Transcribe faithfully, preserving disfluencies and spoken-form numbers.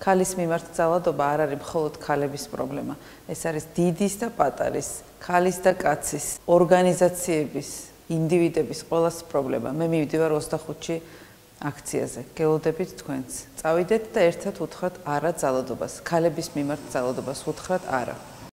ქალის მიმართ ძალადობა არ არის მხოლოდ ქალების პრობლემა. ეს არის დიდის და პატარის, ქალის და კაცის, ორგანიზაციების, ინდივიდების ყველას პრობლემა. მე მივდივარ ოცდახუთში აქციაზე. გელოდებით თქვენც. წავიდეთ და ერთად უთხრათ არა ძალადობას. ქალების მიმართ ძალადობას უთხრათ არა.